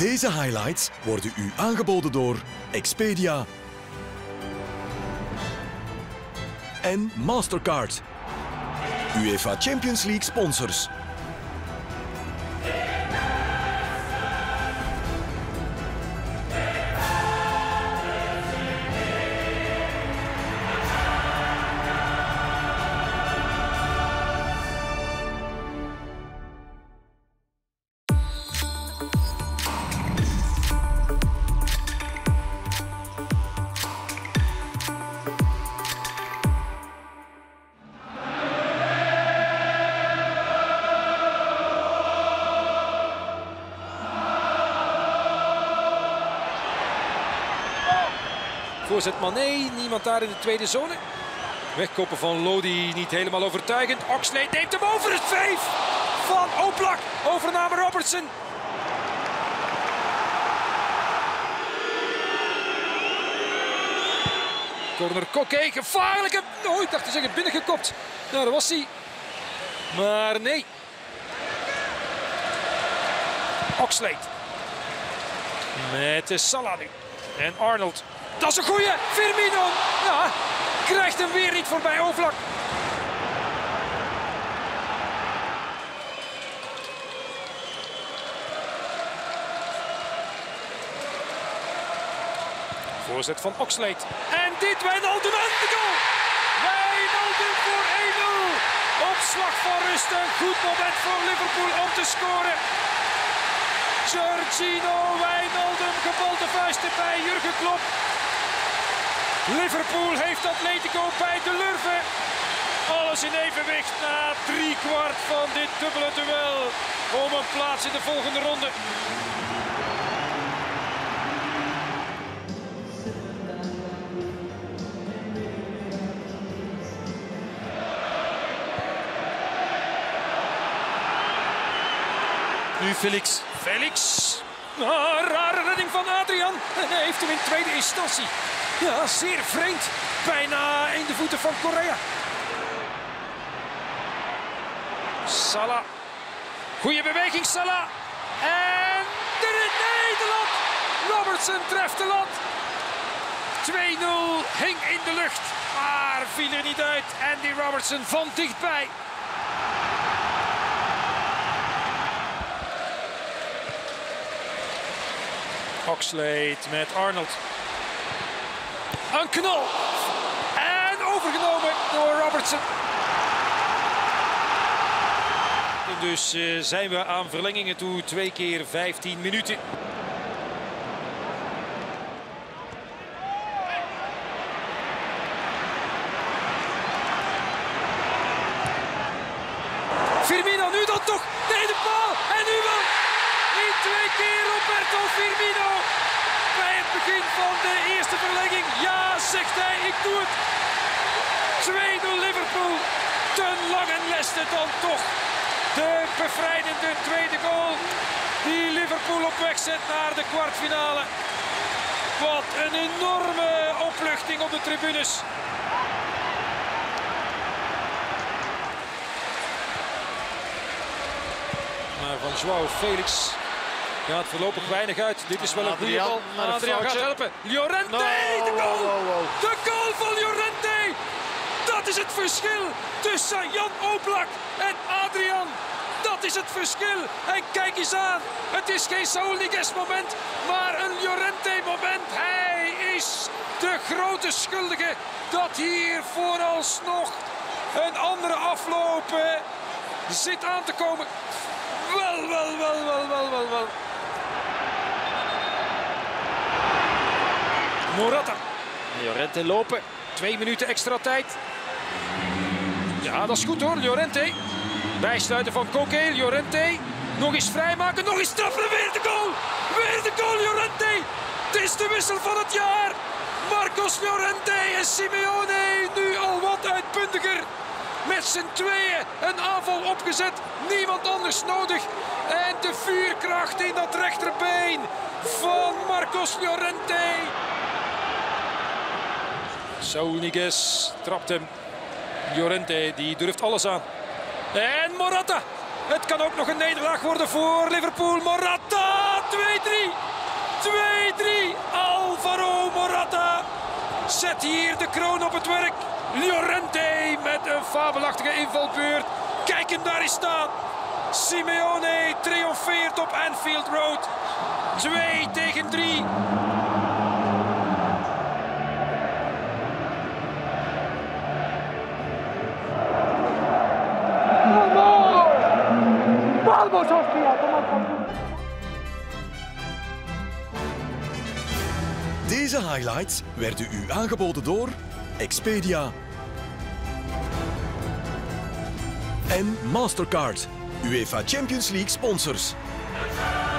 Deze highlights worden u aangeboden door Expedia en Mastercard, UEFA Champions League sponsors. Voorzet Mané, niemand daar in de tweede zone. Wegkoppen van Lodi niet helemaal overtuigend. Oxlade neemt hem over, het 5 van Oblak. Overname Robertson. Corner Koke, gevaarlijke. Oh, ik dacht te zeggen binnengekopt. Nou, dat was hij. Maar nee. Oxlade. Met de Salah nu. En Arnold. Dat is een goeie. Firmino. Ja, krijgt hem weer niet voorbij Oblak. Voorzet van Oxlade. En dit Wijnaldum aan de goal. Wijnaldum voor 1-0. Op slag van rust. Een goed moment voor Liverpool om te scoren. Georginio Wijnaldum, gebalde vuisten bij Jurgen Klopp. Liverpool heeft Atletico bij de lurven. Alles in evenwicht na 3/4 van dit dubbele duel om een plaats in de volgende ronde. Nu Felix. Rare redding van Adrian. En hij heeft hem in tweede instantie. Ja, zeer vreemd. Bijna in de voeten van Correa. Salah. Goeie beweging, Salah. En nee, de lat. Robertson treft de lat. 2-0 hing in de lucht. Maar viel er niet uit. Andy Robertson van dichtbij. Oxlade met Arnold. Een knal. En overgenomen door Robertson. Dus zijn we aan verlengingen toe. 2 keer 15 minuten. Firmino nu dan toch. Nee, de bal. En nu wel. In 2 keer Roberto Firmino. Bij het begin van de eerste verlenging. Ja, zegt hij, ik doe het. 2-0 Liverpool. Ten Langenleste dan toch. De bevrijdende tweede goal. Die Liverpool op weg zet naar de kwartfinale. Wat een enorme opluchting op de tribunes. Maar van João Felix gaat voorlopig weinig uit. Dit is wel een goede bal. Adrian gaat helpen. Llorente, de goal! De goal van Llorente! Dat is het verschil tussen Jan Oblak en Adrian. Dat is het verschil. En kijk eens aan. Het is geen Saúl Ñíguez moment, maar een Llorente moment. Hij is de grote schuldige dat hier vooralsnog een andere afloop zit aan te komen. Wel. Morata. Llorente lopen. 2 minuten extra tijd. Ja, dat is goed hoor, Llorente. Bijsluiten van Koke, Llorente. Nog eens vrijmaken, nog eens trappen. Weer de goal. Weer de goal, Llorente. Het is de wissel van het jaar. Marcos Llorente en Simeone nu al wat uitpuntiger. Met z'n tweeën een aanval opgezet. Niemand anders nodig. En de vuurkracht in dat rechterbeen van Marcos Llorente. Saúl Ñíguez trapt hem. Llorente die durft alles aan. En Morata. Het kan ook nog een nederlaag worden voor Liverpool. Morata 2-3. Alvaro Morata zet hier de kroon op het werk. Llorente met een fabelachtige invalbeurt. Kijk hem daar eens staan. Simeone triomfeert op Anfield Road. 2-3. Deze highlights werden u aangeboden door Expedia en Mastercard, UEFA Champions League sponsors.